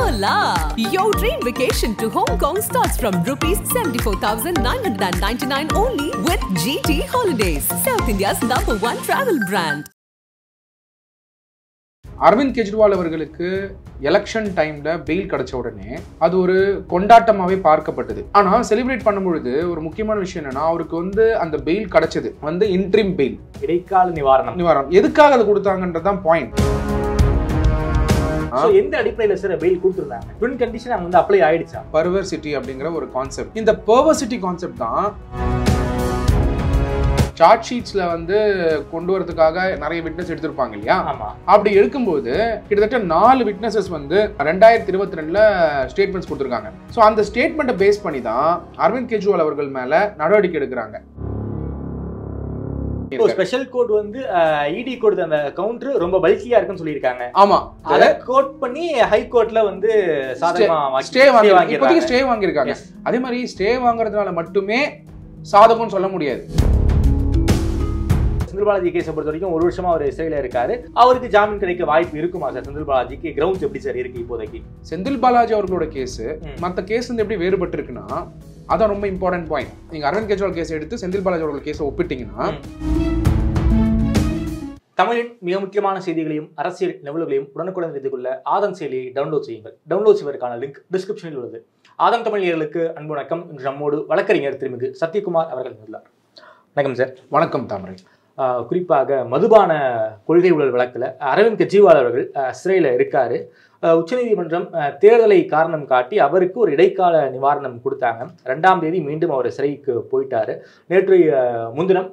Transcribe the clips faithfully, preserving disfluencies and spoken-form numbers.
Hola! Your dream vacation to Hong Kong starts from rupees seventy-four thousand nine hundred ninety-nine only with G T Holidays, South India's number one travel brand. Aravind Kejriwal அவர்களுக்கு election டைம்ல fail கிடைச்ச உடனே அது ஒரு கொண்டாட்டமாவே பார்க்கப்பட்டது. ஆனா celebrate பண்ணும்பொழுது ஒரு முக்கியமான விஷயம் என்னன்னா, அவருக்கு வந்து அந்த பெயில் கிடைச்சது வந்து இன்ட்ரிம் பெயில், இடைக்கால நிவாரணம். நிவாரணம் எதுக்காக அதை கொடுத்தாங்கன்றதான் பாயிண்ட். எந்த அடிப்படையில் சார் பெயில் கொடுத்துருந்தாங்க? ட்வின் கண்டிஷன் அங்க வந்து அப்ளை ஆயிடுச்சா? பர்வர்சிட்டி அப்படிங்கிற ஒரு கான்செப்ட். இந்த பர்வர்சிட்டி கான்செப்ட் தான் சார்ட் ஷீட்ஸ்ல வந்து கொண்டு வரதுக்காக நிறைய விட்னஸ் எடுத்திருப்பாங்க இல்லையா? அப்படி எடுக்கும்போது கிட்டத்தட்ட நாலு விட்னஸஸ் வந்து ரெண்டாயிரத்தி இருபத்தி ரெண்டுல ஸ்டேட்மெண்ட்ஸ் கொடுத்துருக்காங்க. ஸோ அந்த ஸ்டேட்மெண்ட்டை பேஸ் பண்ணி தான் அரவிந்த் கெஜ்ரிவால் அவர்கள் மேல நடவடிக்கை எடுக்கிறாங்க. ஸ்பெஷல் கோட் வந்து இடி கோட் அந்த கவுண்டர் ரொம்ப பல்கியா இருக்குன்னு சொல்லியிருக்காங்க. ஆமா, அத கோட் பண்ணி ஹை கோர்ட்ல வந்து சாதகமா ஸ்டே வாங்கி இப்போதைக்கு ஸ்டே வாங்கியிருக்காங்க. அதே மாதிரி ஸ்டே வாங்குறதுனால மட்டுமே சாதகம்னு சொல்ல முடியாது. செந்தில் பாலாஜி கேஸை பொறுத்த வரைக்கும் ஒரு வருஷமா அவர் சிறையில் இருக்காரு. அவருக்கு ஜாமீன் கிடைக்க வாய்ப்பு இருக்குமா சார்? செந்தில் பாலாஜிக்கு கிரவுண்ட்ஸ் எப்படி சார் இருக்கு இப்போதைக்கு? செந்தில் பாலாஜி அவர்களோட கேஸ் மற்ற கேஸ் வந்து எப்படி வேறுபட்டு இருக்குன்னா, அதான் ரொம்ப இம்பார்ட்டன்ட் பாயிண்ட். நீங்க அரவிந்த் கெஜ்ரிவால் கேஸ் எடுத்து செந்தில் பாலாஜி அவர்கள் கேஸை ஒப்பிட்டீங்கன்னா, தமிழின் மிக முக்கியமான செய்திகளையும் அரசியல் நிகழ்வுகளையும் உடனுக்குடன் தெரிந்து கொள்ள ஆதன் செயலியை டவுன்லோட் செய்யுங்கள். டவுன்லோட் செய்வதற்கான லிங்க் டிஸ்கிரிப்ஷனில் உள்ளது. ஆதன் தமிழர்களுக்கு அன்பு வணக்கம். இன்று நம்மோடு வழக்கறிஞர் திருமிகு சத்யகுமார் அவர்கள் உள்ளார். வணக்கம் சார். வணக்கம் தாமரை. குறிப்பாக மதுபான கொள்கை ஊழல் வழக்கில் அரவிந்த் கெஜ்ரிவால் அவர்கள் சிறையில் இருக்காரு. உச்சநீதிமன்றம் தேர்தலை காரணம் காட்டி அவருக்கு ஒரு இடைக்கால நிவாரணம் கொடுத்தாங்க. ரெண்டாம் தேதி மீண்டும் அவர் சிறைக்கு போயிட்டாரு. நேற்று முன்தினம்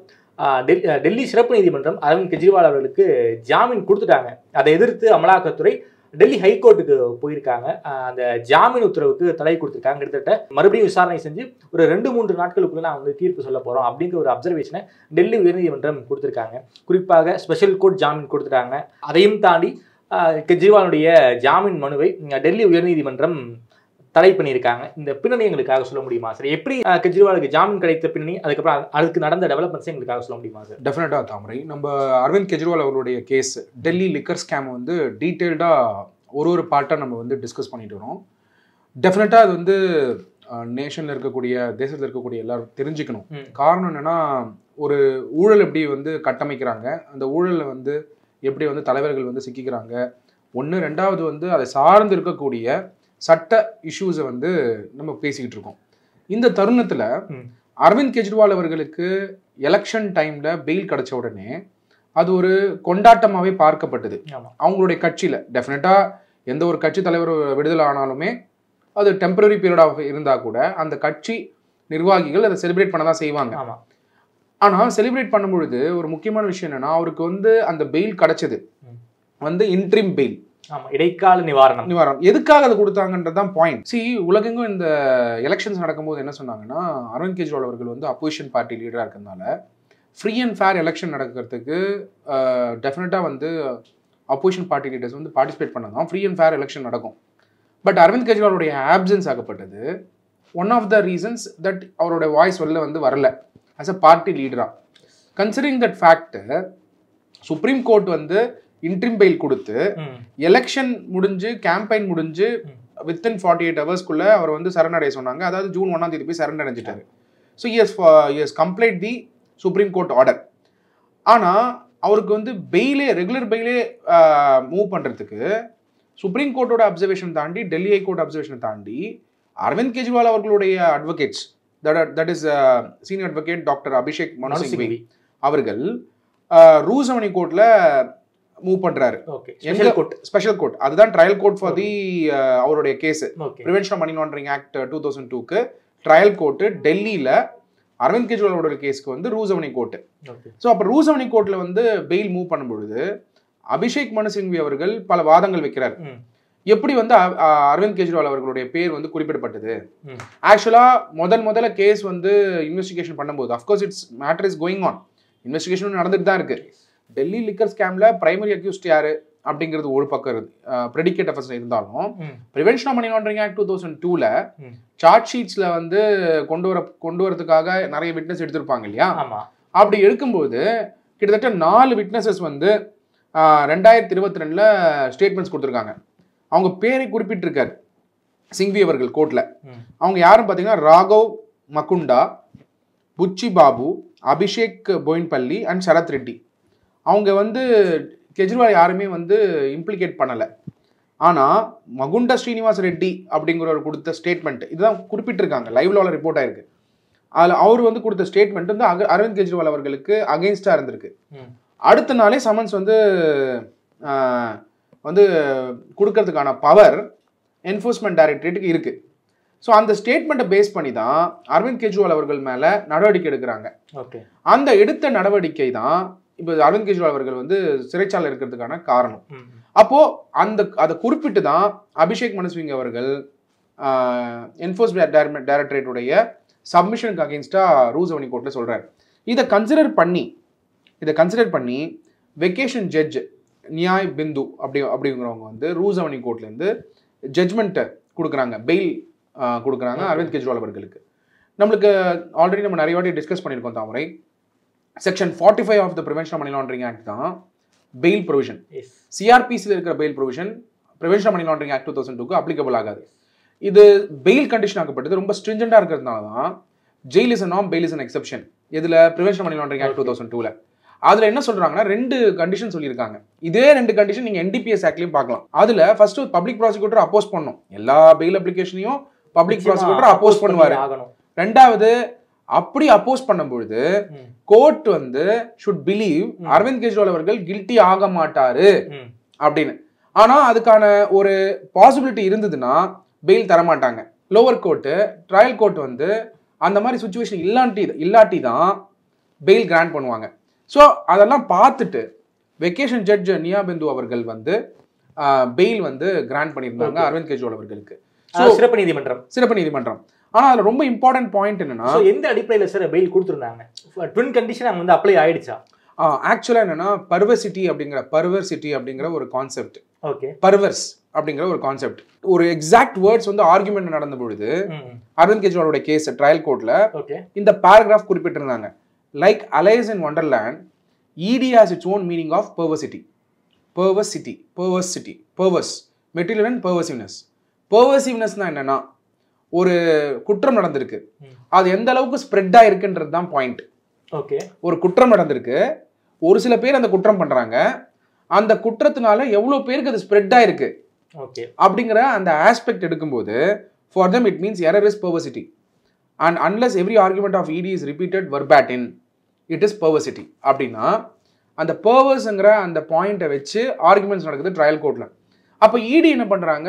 டெல்லி சிறப்பு நீதிமன்றம் அரவிந்த் கெஜ்ரிவால் அவர்களுக்கு ஜாமீன் கொடுத்துட்டாங்க. அதை எதிர்த்து அமலாக்கத்துறை டெல்லி ஹைகோர்ட்டுக்கு போயிருக்காங்க. அந்த ஜாமீன் உத்தரவுக்கு தடை கொடுத்துருக்காங்க. கிட்டத்தட்ட மறுபடியும் விசாரணை செஞ்சு ஒரு ரெண்டு மூன்று நாட்களுக்குள்ள நான் வந்து தீர்ப்பு சொல்ல போறோம் அப்படிங்கிற ஒரு அப்சர்வேஷனை டெல்லி உயர்நீதிமன்றம் கொடுத்துருக்காங்க. குறிப்பாக ஸ்பெஷல் கோர்ட் ஜாமீன் கொடுத்துட்டாங்க. அதையும் தாண்டி கெஜ்ரிவாலுடைய ஜாமீன் மனுவை டெல்லி உயர்நீதிமன்றம் தடை பண்ணியிருக்காங்க. இந்த பின்னணி எங்களுக்காக சொல்ல முடியுமா சார்? எப்படி கெஜ்ரிவாலுக்கு ஜாமீன் கிடைத்த பின்னணி, அதுக்கப்புறம் அதுக்கு நடந்த டெவலப்மெண்ட்ஸ் எங்களுக்காக சொல்ல முடியுமா சார்? டெஃபினட்டா தாமரை. நம்ம அரவிந்த் கெஜ்ரிவால் அவருடைய கேஸ் டெல்லி லிக்கர் ஸ்கேம் வந்து டீட்டெயில்டா ஒரு ஒரு பார்ட்டாக நம்ம வந்து டிஸ்கஸ் பண்ணிட்டு வரோம். டெஃபினட்டா அது வந்து நேஷன்ல இருக்கக்கூடிய தேசத்தில் இருக்கக்கூடிய எல்லாரும் தெரிஞ்சுக்கணும். காரணம் என்னன்னா, ஒரு ஊழல் எப்படி வந்து கட்டமைக்கிறாங்க, அந்த ஊழலில் வந்து எப்படி வந்து தலைவர்கள் வந்து சிக்கிக்கிறாங்க ஒன்று. ரெண்டாவது வந்து அதை சார்ந்து இருக்கக்கூடிய சட்ட இஷ்யூஸை வந்து நம்ம பேசிக்கிட்டு இருக்கோம். இந்த தருணத்தில் அரவிந்த் கெஜ்ரிவால் அவர்களுக்கு எலெக்ஷன் டைம்ல பெயில் கிடைச்ச உடனே அது ஒரு கொண்டாட்டமாகவே பார்க்கப்பட்டது அவங்களுடைய கட்சியில். டெஃபினட்டா எந்த ஒரு கட்சி தலைவர் விடுதலை ஆனாலுமே அது டெம்பரரி பீரியடாக இருந்தால் கூட அந்த கட்சி நிர்வாகிகள் அதை செலிப்ரேட் பண்ண தான் செய்வாங்க. ஆனால் செலிப்ரேட் பண்ணும் பொழுது ஒரு முக்கியமான விஷயம் என்னன்னா, அவருக்கு வந்து அந்த பெயில் கிடைச்சது வந்து இன்ட்ரிம் பெயில், இடைக்கால நிவாரணம். நிவாரணம் எதுக்காக அதை கொடுத்தாங்கன்றதான் பாயிண்ட். சி, உலகெங்கும் இந்த எலெக்ஷன்ஸ் நடக்கும்போது என்ன சொன்னாங்கன்னா, அரவிந்த் கெஜ்ரிவால் அவர்கள் வந்து அப்போசிஷன் பார்ட்டி லீடராக இருக்கிறதுனால ஃப்ரீ அண்ட் ஃபேர் எலெக்ஷன் நடக்கிறதுக்கு டெஃபினட்டாக வந்து அப்போசிஷன் பார்ட்டி லீடர்ஸ் வந்து பார்ட்டிசிபேட் பண்ணதான் ஃப்ரீ அண்ட் ஃபேர் எலெக்ஷன் நடக்கும். பட் அரவிந்த் கெஜ்ரிவாலுடைய ஆப்சன்ஸ் ஆகப்பட்டது one of the reasons that அவரோட வாய்ஸ் வெளில வந்து வரல ஆஸ் அ பார்ட்டி லீடராக. Considering that fact, Supreme court வந்து இன்ட்ரிம் பெயில் கொடுத்து எலெக்ஷன் முடிஞ்சு கேம்பெயின் முடிஞ்சு வித்தின் ஃபார்ட்டி எயிட் ஹவர்ஸ்க்குள்ள அவர் வந்து சரணடைய சொன்னாங்க. அதாவது ஜூன் ஒன்னாம் தேதி போய் சரண் அடைஞ்சிட்டாரு. So years years complied the Supreme Court order. ஆனால் அவருக்கு வந்து பெயிலே ரெகுலர் பெயிலே மூவ் பண்ணுறதுக்கு சுப்ரீம் கோர்ட்டோட அப்சர்வேஷன் தாண்டி டெல்லி ஹைகோர்ட் அப்சர்வேஷனை தாண்டி அரவிந்த் கெஜ்ரிவால் அவர்களுடைய advocates, that is senior advocate doctor Abhishek Manu Singhvi அவர்கள் ரூசமணி கோர்ட்ல மூவ் பண்றாரு. ஸ்பெஷல் கோர்ட், அதுதான் ட்ரையல் கோர்ட் ஃபார் தி அவருடைய case prevention of money laundering act two thousand டூக்கு ட்ரையல் கோர்ட் டெல்லியில அரவிந்த் கெஜ்ரிவாலோட கேஸ்க்கு வந்து ரூசமணி கோர்ட். ஸோ அப்போ ரூசமணி கோர்ட்ல வந்து பெயில் மூவ் பண்ணும்பொழுது அபிஷேக் மனு சிங்வி அவர்கள் பல வாதங்கள் வைக்கிறார். எப்படி வந்து அரவிந்த் கெஜ்ரிவால் அவர்களுடைய பேர் வந்து குறிப்பிடப்பட்டது? ஆக்சுவலா முதல் முதல்ல கேஸ் வந்து இன்வெஸ்டிகேஷன் பண்ணும்போது, of course it's matter is going on, investigation நடந்துட்டு தான் இருக்கு. டெல்லி லிக்கர் ஸ்கேம்ல பிரைமரி அக்யூஸ்ட் யாரு அப்படிங்கிறது ஒரு பக்கம் இருக்கு, ப்ரெடிகேட் அஃபென்ஸ் இருந்தாலும் prevention of money laundering act two thousand டூல சார்ட் ஷீட்ஸ்ல வந்து கொண்டு வர கொண்டு வரதுக்காக நிறைய விட்னஸ் எடுத்திருப்பாங்க இல்லையா? அப்படி எடுக்கும்போது கிட்டத்தட்ட நாலு விட்னஸஸ் வந்து ரெண்டாயிரத்தி இருபத்தி ரெண்டுல ஸ்டேட்மெண்ட்ஸ் கொடுத்துருக்காங்க. அவங்க பேரை குறிப்பிட்டிருக்காரு சிங்வி அவர்கள் கோர்ட்ல. அவங்க யாரும் பார்த்தீங்கன்னா ராகவ் மகுண்டா, புச்சி பாபு, அபிஷேக் போயின்பள்ளி அண்ட் சரத் ரெட்டி. அவங்க வந்து கெஜ்ரிவால் யாருமே வந்து இம்ப்ளிகேட் பண்ணலை. ஆனால் மகுண்டா ஸ்ரீனிவாஸ் ரெட்டி அப்படிங்கிறவர் கொடுத்த ஸ்டேட்மெண்ட் இதுதான் குறிப்பிட்டிருக்காங்க, லைவ்ல ரிப்போர்ட் ஆயிருக்கு. அதில் அவர் வந்து கொடுத்த ஸ்டேட்மெண்ட் வந்து அரவிந்த் கெஜ்ரிவால் அவர்களுக்கு அகெயின்ஸ்டாக இருந்திருக்கு. அடுத்த நாளே சமன்ஸ் வந்து வந்து கொடுக்கறதுக்கான பவர் என்ஃபோர்ஸ்மெண்ட் டைரக்டரேட்டுக்கு இருக்கு. ஸோ அந்த ஸ்டேட்மெண்ட்டை பேஸ் பண்ணி தான் அரவிந்த் கெஜ்ரிவால் அவர்கள் மேலே நடவடிக்கை எடுக்கிறாங்க. ஓகே, அந்த எடுத்த நடவடிக்கை தான் இப்போ அரவிந்த் கெஜ்ரிவால் அவர்கள் வந்து சிறைச்சாலை இருக்கிறதுக்கான காரணம். அப்போ அந்த அதை குறிப்பிட்டு தான் அபிஷேக் மனு சிங்வி அவர்கள் என்ஃபோர்ஸ்மெண்ட் டைரக்டரேட்டுடைய சப்மிஷனுக்கு அகேன்ஸ்டா ரூசவனி கோர்ட்ல சொல்றாரு. இதை கன்சிடர் பண்ணி இதை கன்சிடர் பண்ணி வெக்கேஷன் ஜட்ஜ் நியாய் பிந்து அப்படி அப்படிங்கிறவங்க வந்து ரூசவனி கோர்ட்லேருந்து ஜட்ஜ்மெண்ட்டை கொடுக்குறாங்க, பெயில் கொடுக்குறாங்க அரவிந்த் கெஜ்ரிவால் அவர்களுக்கு. நம்மளுக்கு ஆல்ரெடி நம்ம நிறைய வாட்டி டிஸ்கஸ் பண்ணியிருக்கோம் Thamarai. Section forty five of the prevention of money laundering act தான் பெயில் ப்ரொவிஷன். சிஆர்பிசியில் இருக்கிற bail provision prevention of money laundering act two thousand டூக்கு அப்ளிகபிள் ஆகாது. இது பெயில் கண்டிஷன் ஆக்கப்பட்டது ரொம்ப ஸ்ட்ரிஞ்சண்டாக இருக்கிறதுனால தான் jail is a norm, bail is an exception. இதில் prevention money laundering act two thousand டூவில் அதில் என்ன சொல்கிறாங்கன்னா ரெண்டு கண்டிஷன் சொல்லியிருக்காங்க. இதே ரெண்டு கண்டிஷன் நீங்கள் என்டிபிஎஸ் ஆக்ட்லையும் பார்க்கலாம். அதில் ஃபர்ஸ்ட் பப்ளிக் ப்ராசிக்யூட்டர் அப்போஸ் பண்ணும், எல்லா பெயில் அப்ளிகேஷனையும் பப்ளிக் ப்ராசிக்யூட்டர் அப்போஸ் பண்ணுவார். ரெண்டாவது அப்படி அப்போஸ் பண்ணும்பொழுது கோர்ட் வந்து ஷுட் பிலீவ் அரவிந்த் கெஜ்ரிவால் அவர்கள் கில்ட்டி ஆக மாட்டாரு அப்படின்னு. ஆனா அதுக்கான ஒரு பாசிபிலிட்டி இருந்ததுன்னா பெயில் தரமாட்டாங்க. லோவர் கோர்ட்டு ட்ரையல் கோர்ட் வந்து அந்த மாதிரி சுச்சுவேஷன் இல்லாட்டி இல்லாட்டி தான் பெயில் கிராண்ட் பண்ணுவாங்க. ஸோ அதெல்லாம் பார்த்துட்டு வெக்கேஷன் ஜட்ஜ் நியா பிந்து அவர்கள் வந்து பெயில் வந்து கிராண்ட் பண்ணியிருந்தாங்க அரவிந்த் கெஜ்ரிவால் அவர்களுக்கு. சிறப்பு நீதிமன்றம் சிறப்பு நீதிமன்றம் ஆனா அதுல ரொம்ப இம்பார்ட்டன்ட் பாயிண்ட் என்னன்னா எந்த அடிப்படையில சார் பெயில் கொடுத்துருந்தாங்க? ட்வின் கண்டிஷன் அங்க வந்து அப்ளை ஆயிடுச்சா? ஆக்சுவலா என்னன்னா பர்வர்சிட்டி அப்படிங்கிற பர்வர்சிட்டி அப்படிங்கிற ஒரு கான்செப்ட். ஓகே, பர்வர்ஸ் அப்படிங்கிற ஒரு கான்செப்ட், ஒரு எக்ஸாக்ட் வேர்ட்ஸ் வந்து ஆர்குமெண்ட் நடந்த பொழுது அரவிந்த் கெஜ்ரிவாலோட கேஸ் ட்ரையல் கோர்ட்ல இந்த பேராகிராஃப் குறிப்பிட்டிருந்தாங்க. Like Alice in Wonderland ED has its own meaning of perversity. Perversity perversity perverse material and perversiveness. பர்வர்சிவ்னஸ்னா என்னன்னா ஒரு குற்றம் நடந்திருக்கு, அது எந்த அளவுக்கு ஸ்ப்ரெட் ஆயிருக்குன்றது தான் பாயிண்ட். ஓகே, ஒரு குற்றம் நடந்திருக்கு, ஒரு சில பேர் அந்த குற்றம் பண்றாங்க, அந்த குற்றத்தினால எவ்வளவு பேருக்கு அது ஸ்ப்ரெட் ஆயிருக்கு ஓகே அப்படிங்கிற அந்த ஆஸ்பெக்ட் எடுக்கும்போது for them it means error is perversity and unless every argument of E D is repeated verbatim it is perversity. அப்படின்னா அந்த பர்வர்ஸ்ங்கிற அந்த பாயிண்ட்டை வச்சு ஆர்குமெண்ட்ஸ் நடக்குது ட்ரையல் கோர்ட்ல. அப்போ இடி என்ன பண்றாங்க,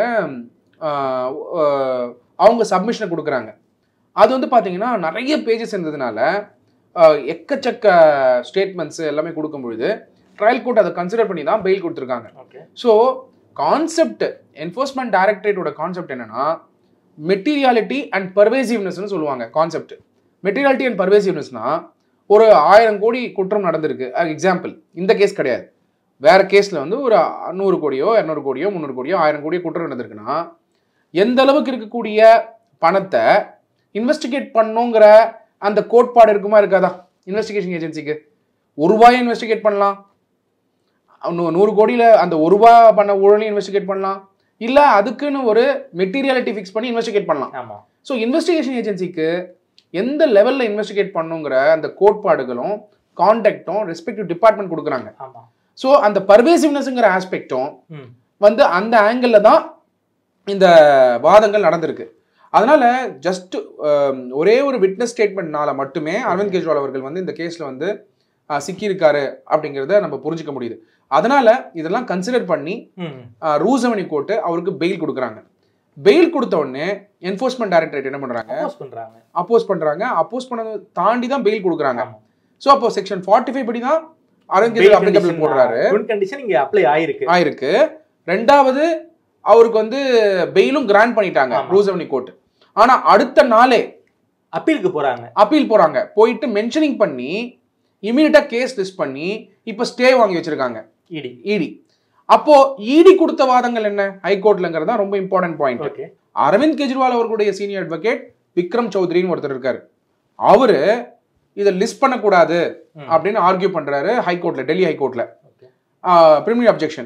அவங்க சப்மிஷனை கொடுக்குறாங்க. அது வந்து பார்த்தீங்கன்னா நிறைய பேஜஸ் இருந்ததுனால எக்கச்சக்க ஸ்டேட்மெண்ட்ஸ் எல்லாமே கொடுக்கும்பொழுது ட்ரையல் கோர்ட் அதை கன்சிடர் பண்ணி தான் பெயில் கொடுத்துருக்காங்க. ஸோ கான்செப்ட் என்ஃபோர்ஸ்மெண்ட் டைரக்டரேட்டோட கான்செப்ட் என்னன்னா மெட்டீரியாலிட்டி அண்ட் பர்வேசிவ்னஸ்னு சொல்லுவாங்க. கான்செப்ட் மெட்டீரியாலிட்டி அண்ட் பர்வேசிவ்னஸ்னா ஒரு ஆயிரம் கோடி குற்றம் நடந்திருக்கு எக்ஸாம்பிள், இந்த கேஸ் கிடையாது, வேற கேஸ்ல வந்து ஒரு நூறு கோடியோ இரநூறு கோடியோ முந்நூறு கோடியோ ஆயிரம் கோடியோ குற்றம் நடந்திருக்குன்னா எந்த அளவுக்கு இருக்கக்கூடிய பணத்தை இன்வெஸ்டிகேட் பண்ணுங்கிற அந்த கோட்பாடு இருக்குமா இருக்காதா? இன்வெஸ்டிகேஷன் ஏஜென்சிக்கு ஒரு ரூபாயை இன்வெஸ்டிகேட் பண்ணலாம், நூறு கோடியில் அந்த ஒரு ரூபா பண்ண ஊழலையும் இன்வெஸ்டிகேட் பண்ணலாம், இல்லை அதுக்குன்னு ஒரு மெட்டீரியாலிட்டி ஃபிக்ஸ் பண்ணி இன்வெஸ்டிகேட் பண்ணலாம். ஆமாம், ஸோ இன்வெஸ்டிகேஷன் ஏஜென்சிக்கு எந்த லெவலில் இன்வெஸ்டிகேட் பண்ணுங்கிற அந்த கோட்பாடுகளும் கான்டாக்டும் ரெஸ்பெக்டிவ் டிபார்ட்மெண்ட் கொடுக்குறாங்க. ஆமாம், ஸோ அந்த பர்வேசிவ்னஸ்ங்கிற ஆஸ்பெக்டும் வந்து அந்த ஆங்கிளில் தான் இந்த வாதங்கள் நடந்திருக்கு. அதனால ஜஸ்ட் ஒரே ஒரு விட்னஸ் ஸ்டேட்மெண்ட்னால மட்டுமே அரவிந்த் கெஜ்ரிவால் அவர்கள் வந்து இந்த கேஸ்ல வந்து சிக்கியிருக்காரு அப்படிங்கிறத நம்ம புரிஞ்சுக்க முடியுது. அதனால இதெல்லாம் கன்சிடர் பண்ணி ரூசவனி கோர்ட்டு அவருக்கு பெயில் கொடுக்குறாங்க. பெயில் கொடுத்த உடனே என்ஃபோர்ஸ்மெண்ட் டைரக்டரேட் என்ன பண்றாங்க, அப்போஸ் பண்றாங்க. அப்போஸ் பண்ணதை தாண்டி தான் பெயில் கொடுக்குறாங்க. ஸோ அப்போ செக்ஷன் ஃபார்ட்டி ஃபைவ் படி தான் அரவிந்த் கெஜ்ரிவால் அப்ளிகபிள் போடுறாரு. அப்ளை ஆயிருக்கு ஆயிருக்கு ரெண்டாவது அவருக்கு வந்து பெயிலும் கிராண்ட் பண்ணிட்டாங்க ரூசவனி கோர்ட். ஆனா அடுத்த நாளே அப்பீலுக்கு போறாங்க அப்பீல் போறாங்க போயிட்டு மென்ஷனிங் பண்ணி இமீடியட்டா கேஸ் லிஸ்ட் பண்ணி இப்ப ஸ்டே வாங்கி வச்சிருக்காங்க இடி இடி. அப்போ இடி கொடுத்த வாதங்கள் என்ன ஹைகோர்ட்லங்கிறதா ரொம்ப இம்பார்ட்டன்ட் பாயிண்ட். அரவிந்த் கெஜ்ரிவால் அவர்களுடைய சீனியர் அட்வொகேட் விக்ரம் சௌத்ரின்னு ஒருத்தர் இருக்காரு, அவரு இதை லிஸ்ட் பண்ணக்கூடாது அப்படின்னு ஆர்கியூ பண்றாரு ஹைகோர்ட்ல, டெல்லி ஹைகோர்ட்ல பிரிமினரி அப்ஜெக்ஷன்.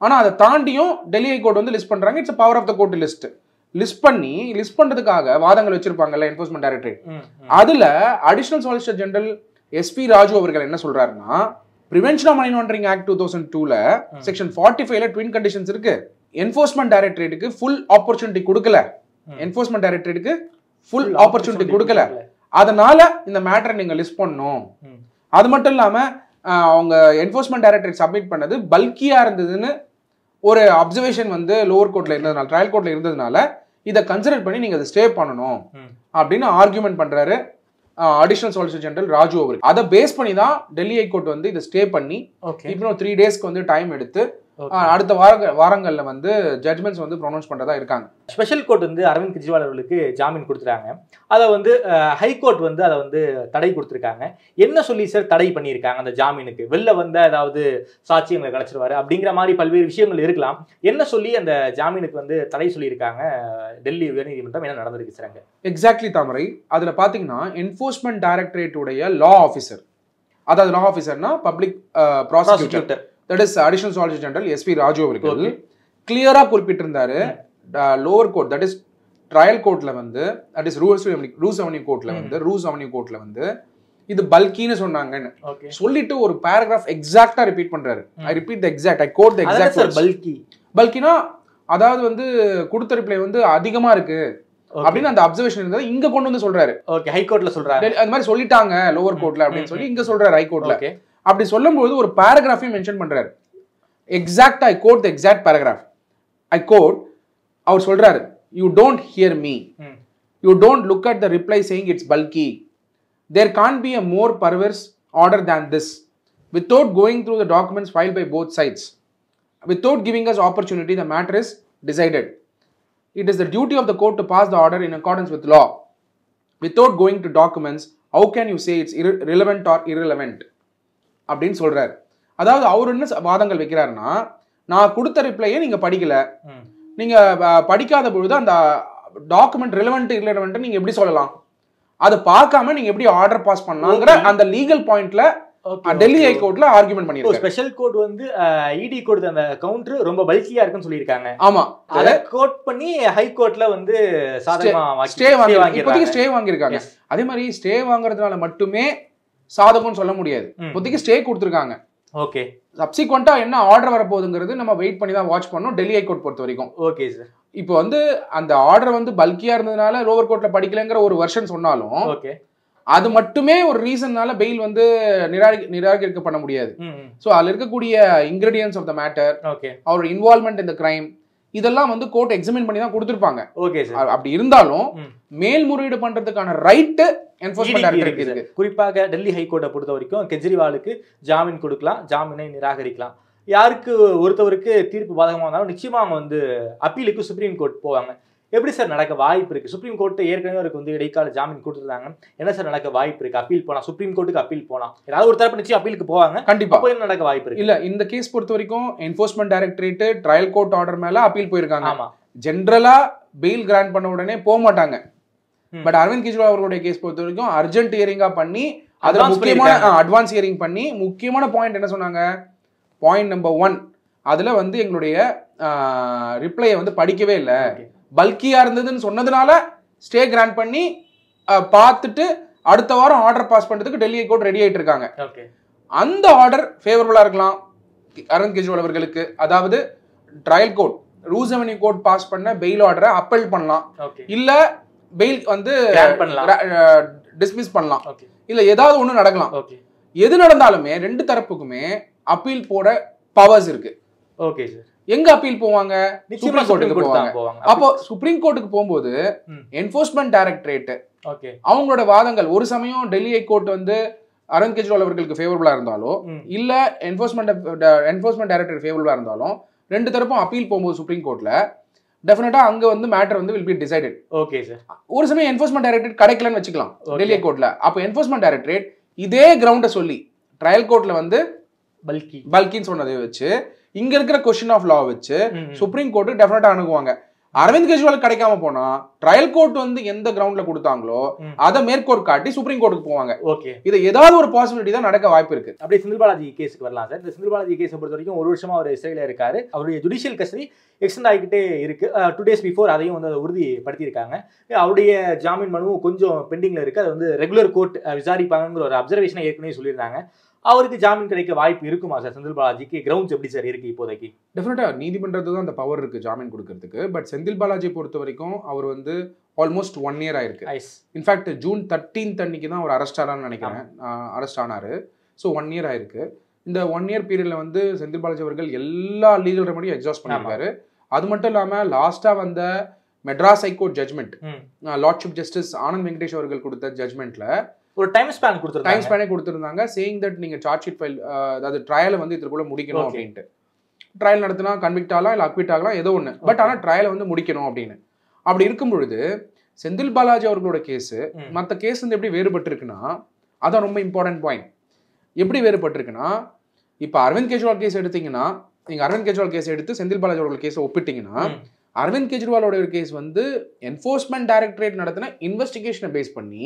ஆனா அதை தாண்டியும் டெல்லி ஹைகோர்ட் வந்து லிஸ்ட் பண்றாங்க. It's power of the court list. List பண்ணி லிஸ்ட் பண்றதுக்காக வாதங்கள் வச்சிருப்பாங்கல்ல என்ஃபோர்ஸ்மெண்ட் டைரக்டரேட். அதுல additional solicitor general SP Raju அவர்கள் என்ன சொல்றாருன்னா, prevention of money laundering act two thousand டூல செக்ஷன் ஃபார்ட்டி ஃபைவ்ல ட்வின் கண்டிஷன்ஸ் இருக்கு. என்ஃபோர்ஸ்மெண்ட் டைரக்டரேட்டுக்கு ஃபுல் ஆப்பர்ச்சுனிட்டி கொடுக்கல. என்ஃபோர்ஸ்மெண்ட் டைரக்டரேட்டுக்கு ஃபுல் ஆப்பர்ச்சுனிட்டி கொடுக்கல. அதனால இந்த மேட்டரை நீங்க லிஸ்ட் பண்ணணும். அது மட்டும் இல்லாம அவங்க என்ஃபோர்ஸ்மெண்ட் டைரக்டரேட் சப்மிட் பண்ணது பல்கியா இருந்ததுன்னு ஒரு அப்சர்வேஷன் வந்து லோவர் கோர்ட்ல இருந்ததுனால, ட்ரையல் கோர்ட்ல இருந்ததுனால இதை கன்சிடர் பண்ணி நீங்க அதை ஸ்டே பண்ணணும் அப்படின்னு ஆர்கியூமெண்ட் பண்றாரு அடிஷனல் சாலிசிட்டர் ஜெனரல் ராஜு அவருக்கு. அதை பேஸ் பண்ணி தான் டெல்லி ஹைகோர்ட் வந்து இதை ஸ்டே பண்ணி இப்போ த்ரீ டேஸ்க்கு வந்து டைம் எடுத்து அடுத்த வார வாரங்கள்ல வந்து ஜட்மெண்ட்ஸ் வந்து ப்ரொனவுன்ஸ் பண்றதா இருக்காங்க. ஸ்பெஷல் கோர்ட் வந்து அரவிந்த் கெஜ்ரிவால் அவர்களுக்கு ஜாமீன் கொடுத்துட்டாங்க. அதை வந்து ஹைகோர்ட் வந்து அதை வந்து தடை கொடுத்துருக்காங்க. என்ன சொல்லி சார் தடை பண்ணியிருக்காங்க அந்த ஜாமீனுக்கு? வெளில வந்த ஏதாவது சாட்சியங்களை கலைச்சிருவாரு அப்படிங்கிற மாதிரி பல்வேறு விஷயங்கள் இருக்கலாம். என்ன சொல்லி அந்த ஜாமீனுக்கு வந்து தடை சொல்லியிருக்காங்க டெல்லி உயர்நீதிமன்றம்? என்ன நடந்திருக்கு சார் அங்க? எக்ஸாக்ட்லி தாமரை. அதுல பாத்தீங்கன்னா என்ஃபோர்ஸ்மெண்ட் டைரக்டரேட் உடைய லா ஆஃபீஸர், அதாவது லா ஆஃபீஸர்னா public prosecutor, that is additional solicitor general SP Raju அவர்கள் கிளியரா குறிப்பிட்டிருந்தாரு. Lower court that is trial கோர்ட்ல வந்து that is Rouse Rouse Avenue கோர்ட்ல வந்து ரூஸ் அவென்யூ கோர்ட்ல வந்து இது பல்கின்னு சொன்னாங்கன்னு சொல்லிட்டு ஒரு பேராகிராஃப் எக்ஸாக்ட்டா ரிப்பீட் பண்றாரு. I repeat the exact I quote the exact words. Bulky பல்கினா அதாவது வந்து கொடுத்த ரிப்ளை வந்து அதிகமா இருக்கு அப்படின்னு அந்த அப்சர்வேஷன் இருந்தது இங்க கொண்டு வந்து சொல்றாரு. ஓகே, ஹை கோர்ட்ல சொல்றாரு அந்த மாதிரி சொல்லிட்டாங்க லோவர் கோர்ட்ல அப்படின்னு சொல்லி இங்க சொல்றாரு ஹை கோர்ட்ல. அப்படி சொல்லும்போது ஒரு பேராகிராஃபையும் மென்ஷன் பண்றாரு. Exact I quote the exact paragraph. I quote, அவர் சொல்றாரு, you don't hear me, you don't look at the reply saying it's bulky, there can't be a more perverse order than this, without going through the documents filed by both sides, without giving us opportunity, the matter is decided. It is the duty of the court to pass the order in accordance with law. Without going to documents, how can you say it's relevant or irrelevant? அப்படின்னு சொல்றாரு. அதாவது அவர் என்ன வாதங்கள் வைக்கிறாருன்னா, நான் கொடுத்த ரிப்ளையை நீங்க படிக்கல, நீங்க படிக்காத பொழுது அந்த டாக்குமெண்ட் ரிலவெண்ட் irrelevant நீங்க எப்படி சொல்லலாம்? அதை பார்க்காம நீங்க எப்படி ஆர்டர் பாஸ் பண்ணலாங்கிற அந்த லீகல் பாயிண்ட்ல டெல்லி ஹைகோர்ட்ல ஆர்குமெண்ட் பண்ணிருக்காங்க. ஸ்பெஷல் கோர்ட் வந்து இடி கொடுத்த அந்த கவுண்டர் ரொம்ப பல்கியா இருக்குன்னு சொல்லிருக்காங்க. ஆமா, அத கோட் பண்ணி ஹை கோர்ட்ல வந்து சாதகமா ஸ்டே வாங்கி இப்போதைக்கு ஸ்டே வாங்கிருக்காங்க. அதே மாதிரி ஸ்டே வாங்குறதுனால மட்டுமே சாதகம்னு சொல்ல முடியாது. இப்போதைக்கு ஸ்டே கொடுத்துருக்காங்க. ஓகே, சப்சிக்வெண்டா என்ன ஆர்டர் வரப்போகுதுங்கிறது நம்ம வெயிட் பண்ணி தான் வாட்ச் பண்ணணும் டெல்லி ஹைகோர்ட் பொறுத்த வரைக்கும். Okay sir. இப்போ வந்து அந்த ஆர்டர் வந்து பல்கியா இருந்ததுனால லோவர் கோர்ட்ல படிக்கலங்கிற ஒரு வெர்ஷன் சொன்னாலும் ஓகே, அது மட்டுமே ஒரு ரீசன்னால பெயில் வந்து நிராகரி நிராகரிக்க பண்ண முடியாது. ஸோ அதில் இருக்கக்கூடிய இன்கிரீடியன்ஸ் ஆஃப் த மேட்டர், அவரோட இன்வால்வ்மெண்ட் இந்த கிரைம், இதெல்லாம் வந்து கோர்ட் எக்ஸாமின் பண்ணி தான் கொடுத்துருப்பாங்க. Okay sir. அப்படி இருந்தாலும் மேல்முறையீடு பண்றதுக்கான ரைட் என்ஃபோர்ஸ்மெண்ட் டைரக்டரேட் இருக்கு. குறிப்பாக டெல்லி ஹைகோர்ட்டை பொறுத்த வரைக்கும் கெஜ்ரிவாலுக்கு ஜாமீன் கொடுக்கலாம், ஜாமீனை நிராகரிக்கலாம். யாருக்கு ஒருத்தவருக்கு தீர்ப்பு பாதகமாக இருந்தாலும் நிச்சயமா அவங்க வந்து அப்பீலுக்கு சுப்ரீம் கோர்ட் போவாங்க. எப்படி சார் நடக்க வாய்ப்பு இருக்கு? சுப்ரீம் கோர்ட் ஏற்கனவே அவருக்கு வந்து இடைக்கால ஜாமீன் கொடுத்துருந்தாங்க. என்ன சார் நடக்க வாய்ப்பு இருக்கு? அப்பீல் போனா, சுப்ரீம் கோர்ட்டுக்கு அப்பீல் போனா, ஏதாவது ஒரு தரப்பு நிச்சயம் அப்பீலுக்கு போவாங்க. கண்டிப்பா. அப்போ என்ன நடக்க வாய்ப்பு இருக்கு? இல்ல, இந்த கேஸ் பொறுத்த வரைக்கும் enforcement directorate trial court order மேல அப்பீல் போயிருக்காங்க. ஆமா, ஜென்ரலா பெயில் கிராண்ட் பண்ண உடனே போக மாட்டாங்க. பட் அரவிந்த் கெஜ்ரிவால் அவருடைய கேஸ் பொறுத்த வரைக்கும் அர்ஜென்ட் ஹியரிங்கா பண்ணி அதுல முக்கியமான அட்வான்ஸ் ஹியரிங் பண்ணி முக்கியமான பாயிண்ட் என்ன சொன்னாங்க? பாயிண்ட் நம்பர் ஒன், அதுல வந்து எங்களுடைய ரிப்ளையை வந்து படிக்கவே இல்லை, பல்கியா இருந்ததுன்னு சொன்னதுனால ஸ்டே கிராண்ட் பண்ணி பார்த்துட்டு அடுத்த வாரம் ஆர்டர் பாஸ் பண்றதுக்கு டெல்லி ஹைகோர்ட் ரெடி ஆயிட்டு இருக்காங்க. அந்த ஆர்டர் ஃபேவரபிளா இருக்கலாம் அரவிந்த் கெஜ்ரிவால் அவர்களுக்கு. அதாவது trial court Rouse Avenue court pass பண்ண பெயில் ஆர்டரை அப்பீல் பண்ணலாம், இல்ல பெயில் வந்து டிஸ்மிஸ் பண்ணலாம், இல்ல ஏதாவது ஒண்ணு நடக்கலாம். எது நடந்தாலுமே ரெண்டு தரப்புக்குமே அப்பீல் போட பவர்ஸ் இருக்கு. Okay sir. எங்க அப்பீல் போவாங்க? சுப்ரீம் கோர்ட்டுக்கு போவாங்க. அப்போ சுப்ரீம் கோர்ட்டுக்கு போகும்போது என்ஃபோர்ஸ்மெண்ட் டைரக்டரேட் அவங்களோட வாதங்கள் ஒரு சமயம் டெல்லி ஹைகோர்ட் வந்து அரவிந்த் கெஜ்ரிவால் அவர்களுக்கு ஃபேவரபிளா இருந்தாலும் இல்ல என்ஃபோர்ஸ்மெண்ட் என்ஃபோர்ஸ்மெண்ட் டைரக்டரேட் ஃபேவரபிளா இருந்தாலும் ரெண்டு தரப்பும் அப்பீல் போகும்போது சுப்ரீம் கோர்ட்ல டெஃபினட்டா அங்க வந்து மேட்டர் வந்து will be decided. Okay sir. ஒரு சமயம் என்ஃபோர்ஸ்மெண்ட் டைரக்டரேட் கிடைக்கலன்னு வச்சுக்கலாம் டெல்லி கோர்ட்ல. அப்ப என்ஃபோர்ஸ்மெண்ட் டைரக்டரேட் இதே கிரவுண்ட சொல்லி ட்ரையல் கோர்ட்ல வந்து பல்கி பல்கின்னு சொன்னதை வச்சு இங்க இருக்கிற கொஸ்டின் ஆஃப் லா வச்சு சுப்ரீம் கோர்ட் டெஃபினட்டா அணுகுவாங்க. அரவிந்த் கெஜ்ரிவால் கிடைக்காம போனா ட்ரையல் கோர்ட் வந்து எந்த கிரவுண்ட்ல கொடுத்தாங்களோ அதை மேற்கோள் காட்டி சுப்ரீம் கோர்ட்டுக்கு போவாங்க. ஓகே, இது ஏதாவது ஒரு பாசிபிலிட்டி தான் நடக்க வாய்ப்பு இருக்கு. அப்படியே செந்தில் பாலாஜி கேஸுக்கு வரலாம் சார். இந்த செந்தில் பாலாஜி கேஸை பொறுத்த வரைக்கும் ஒரு வருஷமா அவர் சிறையில் இருக்காரு. அவருடைய ஜுடிஷியல் கஸ்டடி எக்ஸ்டெண்ட் ஆகிக்கிட்டே இருக்கு. டூ டேஸ் பிஃபோர் அதையும் வந்து உறுதிப்படுத்தியிருக்காங்க. அவருடைய ஜாமீன் மனு கொஞ்சம் பெண்டிங்ல இருக்கு. அது வந்து ரெகுலர் கோர்ட் விசாரிப்பாங்கிற ஒரு அப்சர்வேஷனை ஏற்கனவே சொல்லியிருந்தாங்க. அவருக்கு ஜாமீன் கிடைக்க வாய்ப்பு இருக்குமா சார்? செந்தில் பாலாஜிக்கு கிரவுண்ட்ஸ் எப்படி சார் இருக்கு இப்போதைக்கு? டெஃபினட்டா நீதிமன்றத்துக்கு தான் அந்த பவர் இருக்கு ஜாமீன் கொடுக்கறதுக்கு. பட் செந்தில் பாலாஜி பொறுத்த வரைக்கும் அவர் வந்து ஆல்மோஸ்ட் ஒன் இயர் ஆயிருக்கு. இன்ஃபேக்ட் ஜூன் தேர்ட்டீன்த் அன்னைக்கு தான் அவர் அரெஸ்ட் ஆனான்னு நினைக்கிறேன். அரெஸ்ட் ஆனாரு. ஸோ ஒன் இயர் ஆயிருக்கு. இந்த ஒன் இயர் பீரியட்ல வந்து செந்தில் பாலாஜி அவர்கள் எல்லா லீகல் ரெமடியும் எக்ஸாஸ்ட் பண்ணியிருக்காரு. அது மட்டும் இல்லாம லாஸ்டா வந்த Madras High Court judgement, lordship justice Anand Venkatesh அவர்கள் கொடுத்த ஜட்மெண்ட்ல ஒரு டைம் ஸ்பேன் கொடுத்துருந்தாங்க. டைம் ஸ்பேனே கொடுத்துருந்தாங்க. சேயிங் தட் நீங்க சார்ஜ் ஷீட் ஃபைல், அதாவது ட்ரையலை வந்து இதுக்குள்ள முடிக்கணும் அப்படின்ட்டு. ட்ரையல் நடத்தினா கன்விக்ட் ஆகலாம், இல்லை அக்விட் ஆகலாம், ஏதோ ஒன்று. பட் ஆனால் ட்ரையலை வந்து முடிக்கணும் அப்படின்னு. அப்படி இருக்கும் பொழுது செந்தில் பாலாஜி அவர்களோட கேஸு மற்ற கேஸ் வந்து எப்படி வேறுபட்டு இருக்குன்னா, அதான் ரொம்ப இம்பார்ட்டன்ட் பாயிண்ட். எப்படி வேறுபட்டு இருக்குன்னா, இப்போ அரவிந்த் கெஜ்ரிவால் கேஸ் எடுத்தீங்கன்னா, நீங்க அரவிந்த் கெஜ்ரிவால் கேஸ் எடுத்து செந்தில் பாலாஜி அவர்கள் கேஸை ஒப்பிட்டீங்கன்னா, அரவிந்த் கெஜ்ரிவாலோட ஒரு கேஸ் வந்து என்ஃபோர்ஸ்மெண்ட் டைரக்டரேட் நடத்தின இன்வெஸ்டிகேஷனை பேஸ் பண்ணி,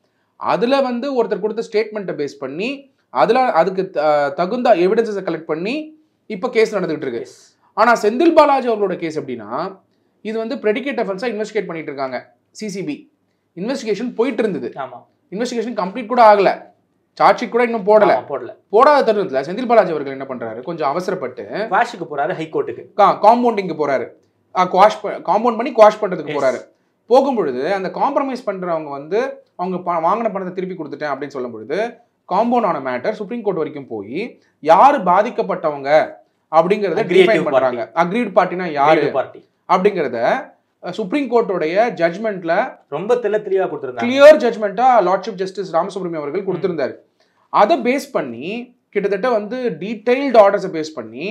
அதுல வந்து ஒருத்தர் கொடுத்த ஸ்டேட்மெண்ட்டை பேஸ் பண்ணி அதுல அதுக்கு தகுந்த எவிடன்ஸை கலெக்ட் பண்ணி இப்ப கேஸ் நடந்துகிட்டு இருக்கு. ஆனா செந்தில் பாலாஜி அவர்களோட கேஸ் எப்படின்னா, இது வந்து பிரெடிகேட் அஃபென்ஸா இன்வெஸ்டிகேட் பண்ணிட்டு இருக்காங்க. சிசிபி இன்வெஸ்டிகேஷன் போயிட்டு இருந்தது. இன்வெஸ்டிகேஷன் கம்ப்ளீட் கூட ஆகல, சார்ஜ் ஷீட் கூட இன்னும் போடல. போடல போடாத தருணத்துல செந்தில் பாலாஜி அவர்கள் என்ன பண்றாரு, கொஞ்சம் அவசரப்பட்டு குவாஷ்க்கு போறாரு, ஹைகோர்ட்டுக்கு காம்பவுண்டிங்க்கு போறாரு. குவாஷ் காம்பவுண்ட் பண்ணி குவாஷ் பண்றதுக்கு போறாரு. போகும்பொழுது அந்த காம்ப்ரமைஸ் பண்றவங்க வந்து அவங்க வாங்கின பணத்தை திருப்பி கொடுத்துட்டேன் அப்படின்னு சொல்லும் பொழுது காம்பவுண்ட் ஆன மேட்டர் சுப்ரீம் கோர்ட் வரைக்கும் போய் யாரு பாதிக்கப்பட்டவங்க அப்படிங்கறத டிஃபைன் பண்றாங்க. அக்ரீட் பார்ட்டினா யாரு அப்படிங்கறத சுப்ரீம் கோர்ட்டோடைய ஜட்மெண்ட்ல ரொம்ப தெளிவா கொடுத்திருந்தாங்க. கிளியர் ஜட்மெண்டா லார்ட்ஷிப் ஜஸ்டிஸ் ராமசுப்ரமணியம் அவர்கள் கொடுத்திருந்தாரு. அதை பேஸ் பண்ணி கிட்டத்தட்ட வந்து டீடைல்டு ஆர்டர்ஸை பேஸ் பண்ணி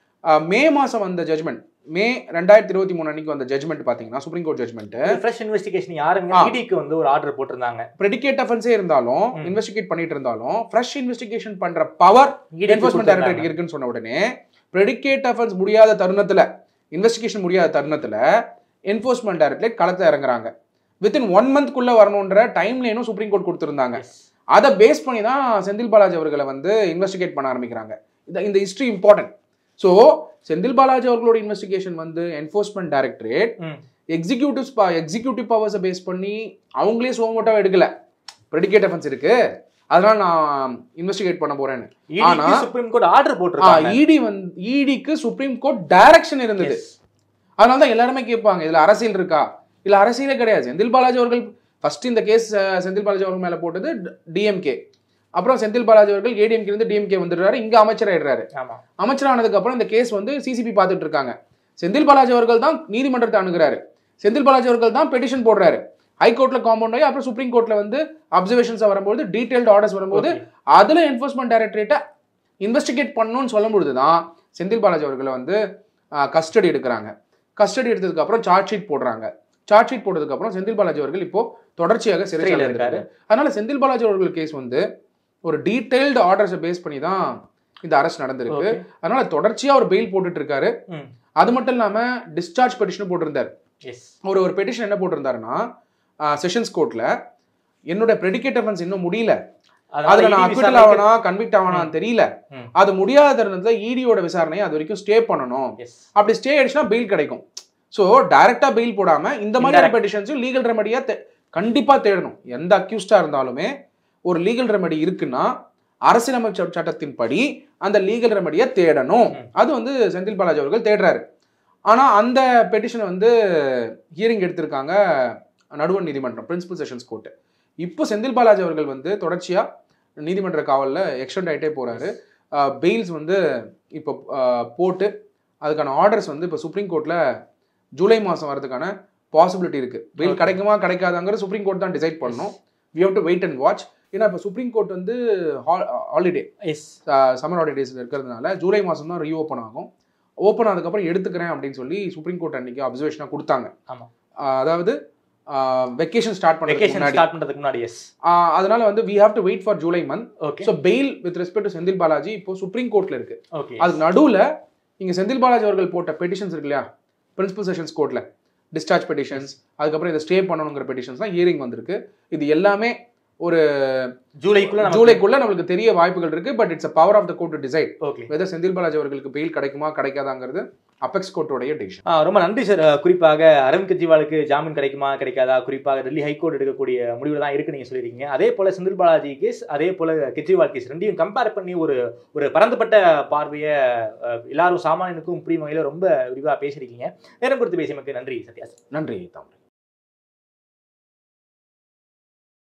மே மாசம் வந்த ஜட்மெண்ட், மே ரெண்டாயிரத்தி இருபத்தி மூணு அன்னைக்கு வந்த ஜட்மெண்ட் பாத்தீங்கன்னா Supreme Court judgement fresh investigation யாருங்க இடிக்கு வந்து ஒரு ஆர்டர் போட்டுருந்தாங்க. பிரெடிகேட் அஃபென்ஸே இருந்தாலும் இன்வெஸ்டிகேட் பண்ணிட்டு இருந்தாலும் ஃப்ரெஷ் இன்வெஸ்டிகேஷன் பண்ற பவர் என்ஃபோர்ஸ்மெண்ட் டைரக்டரேட் இருக்குன்னு சொன்ன உடனே பிரெடிகேட் அஃபென்ஸ் முடியாத தருணத்துல, இன்வெஸ்டிகேஷன் முடியாத தருணத்துல என்ஃபோர்ஸ்மெண்ட் டைரக்டரேட் களத்தை இறங்குறாங்க. வித்தின் ஒன் மந்த்க்குள்ள வரணும்ன்ற டைம் லைனும் சுப்ரீம் கோர்ட் கொடுத்திருந்தாங்க. அதை பேஸ் பண்ணி தான் செந்தில் பாலாஜி அவர்களை வந்து இன்வெஸ்டிகேட் பண்ண ஆரம்பிக்கிறாங்க. இந்த history important. So Senthil Balaji அவர்களோட இன்வெஸ்டிகேஷன் வந்து என்ஃபோர்ஸ்மெண்ட் டைரக்டரேட் எக்ஸிக்யூட்டிவ்ஸ் எக்ஸிக்யூட்டிவ் பவர்ஸை பேஸ் பண்ணி அவங்களே சோமோட்டாவை எடுக்கல. பிரெடிகேட் அஃபென்ஸ் இருக்கு, அதனால நான் இன்வெஸ்டிகேட் பண்ண போறேன்னு. ஆனா சுப்ரீம் கோர்ட் ஆர்டர் போட்டுருக்காங்க. இடி வந்து இடிக்கு சுப்ரீம் கோர்ட் டைரக்ஷன் இருந்தது. அதனால தான் எல்லாருமே கேட்பாங்க, இதுல அரசியல் இருக்கா? இல்ல அரசியலே கிடையாது. செந்தில் பாலாஜி அவர்கள் ஃபர்ஸ்ட் இந்த கேஸ் செந்தில் பாலாஜி அவர்கள் மேல போட்டது டிஎம்கே. அப்புறம் செந்தில் பாலாஜி அவர்கள் ஏடிஎம்கே இருந்து டிஎம்கே வந்துடுறாரு, இங்க அமைச்சர் ஆயிடுறாரு. அமைச்சர் ஆனதுக்கு அப்புறம் இந்த கேஸ் வந்து சிசிபி பார்த்துட்டு இருக்காங்க. செந்தில் பாலாஜி அவர்கள் தான் நீதிமன்றத்தை அணுகிறாரு. செந்தில் பாலாஜி அவர்கள் தான் பெட்டிஷன் போடுறாரு. ஹைகோர்ட்ல காம்பவுண்ட் ஆகி அப்புறம் சுப்ரீம் கோர்ட்ல வந்து அப்சர்வேஷன்ஸ் வரும்போது, டீடைல்டு ஆர்டர்ஸ் வரும்போது அதுல என்ஃபோர்ஸ்மெண்ட் டைரக்டரேட்டை இன்வெஸ்டிகேட் பண்ணணும்னு சொல்லும் பொழுதுதான் செந்தில் பாலாஜி அவர்களை வந்து கஸ்டடி எடுக்கிறாங்க. கஸ்டடி எடுத்ததுக்கு அப்புறம் சார்ஜ் ஷீட் போடுறாங்க. சார்ஜ் ஷீட் போட்டதுக்கு அப்புறம் செந்தில் பாலாஜி அவர்கள் இப்போ தொடர்ச்சியாக சிறையில் இருக்காரு. அதனால செந்தில் பாலாஜி அவர்கள் கேஸ் வந்து ஒரு டீடைல்டு ஆர்டர்ஸை பேஸ் பண்ணி தான் இந்த அரெஸ்ட் நடந்திருக்கு. அதனால தொடர்ச்சியா ஒரு பெயில் போட்டுட்டு இருக்காரு. அது மட்டும் இல்லாம டிஸ்சார்ஜ் பெட்டிஷன் போட்டிருந்தாரு. ஒரு ஒரு பெட்டிஷன் என்ன போட்டிருந்தாருன்னா, செஷன்ஸ் கோர்ட்ல என்னோட பிரெடிகேட் அஃபென்ஸ் இன்னும் முடியல, அதுல நான் அக்விட்டல் ஆவனா கன்விக்ட் ஆவனான்னு தெரியல, அது முடியாத தருணத்துல இடியோட விசாரணையை அது வரைக்கும் ஸ்டே பண்ணணும். அப்படி ஸ்டே ஆயிடுச்சுன்னா பெயில் கிடைக்கும். ஸோ டைரக்டா பெயில் போடாம இந்த மாதிரியான பெட்டிஷன்ஸும் லீகல் ரெமடியா கண்டிப்பா தேடணும். எந்த அக்யூஸ்டா இருந்தாலுமே ஒரு லீகல் ரெமடி இருக்குன்னா அரசியலமைப்பு சட்டத்தின் படி அந்த லீகல் ரெமடியை தேடணும். அது வந்து செந்தில் பாலாஜி அவர்கள் தேடுறாரு. ஆனா அந்த பெட்டிஷனை வந்து ஹியரிங் எடுத்திருக்காங்க நடுவண் நீதிமன்றம், பிரின்சிபல் செஷன்ஸ் கோர்ட். இப்போ செந்தில் பாலாஜி அவர்கள் வந்து தொடர்ச்சியா நீதிமன்ற காவலில் எக்ஸ்டெண்ட் ஆகிட்டே போறாரு. பெயில்ஸ் வந்து இப்போ போட்டு அதுக்கான ஆர்டர்ஸ் வந்து இப்போ சுப்ரீம் கோர்ட்ல ஜூலை மாதம் வரதுக்கான பாசிபிலிட்டி இருக்கு. பெயில் கிடைக்குமா கிடைக்காதாங்கிறது சுப்ரீம் கோர்ட் தான் டிசைட் பண்ணணும். We have to wait and watch. ஏன்னா இப்போ சுப்ரீம் கோர்ட் வந்து ஹாலிடே, சம்மர் ஹாலிடேஸ்ல இருக்கிறதுனால ஜூலை மாதம் தான் ரீஓப்பன் ஆகும். ஓப்பன் ஆனதுக்கப்புறம் எடுத்துக்கிறேன் அப்படின்னு சொல்லி சுப்ரீம் கோர்ட் அன்னைக்கு அப்சர்வேஷனாக கொடுத்தாங்க. அதாவது வெக்கேஷன் ஸ்டார்ட் பண்றதுக்கு முன்னாடி. அதனால வந்து we have to wait for July month. So bail with respect to Senthil Balaji இப்போ சுப்ரீம் கோர்ட்ல இருக்கு. அது நடுவுல இங்க செந்தில் பாலாஜி அவர்கள் போட்ட பெட்டிஷன்ஸ் இருக்கு இல்லையா, பிரின்சிபல் செஷன்ஸ் கோர்ட்ல, டிஸ்சார்ஜ் பெட்டிஷன்ஸ், அதுக்கப்புறம் இதை ஸ்டே பண்ணணுங்கிற பெட்டிஷன்ஸ் தான் ஹியரிங் வந்திருக்கு. இது எல்லாமே ஒரு ஜூலைக்குள்ள ஜூலைக்குள்ள நம்மளுக்கு தெரிய வாய்ப்புகள் இருக்கு. But it's power of the court to decide okay whether Senthil Balaji அவர்களுக்கு பெயில் கிடைக்குமா கிடைக்காதாங்கிறது அபெக்ஸ் கோர்ட்டோடைய டிசிஷன். ரொம்ப நன்றி சார். குறிப்பாக அரவிந்த் கெஜ்ரிவாலுக்கு ஜாமீன் கிடைக்குமா கிடைக்காதா, குறிப்பாக டெல்லி ஹைகோர்ட் எடுக்கக்கூடிய முடிவு தான் இருக்கு நீங்க சொல்லியிருக்கீங்க. அதே போல செந்தில் பாலாஜி கேஸ், அதே போல கெஜ்ரிவால் கேஸ் ரெண்டையும் கம்பேர் பண்ணி ஒரு ஒரு பரந்துபட்ட பார்வையை எல்லாரும் சாமானியனுக்கும் புரியும் வகையில் ரொம்ப விரிவாக பேசியிருக்கீங்க. நேரம் கொடுத்து பேசியமைக்கு நன்றி சத்யா சார். நன்றி தாமரை.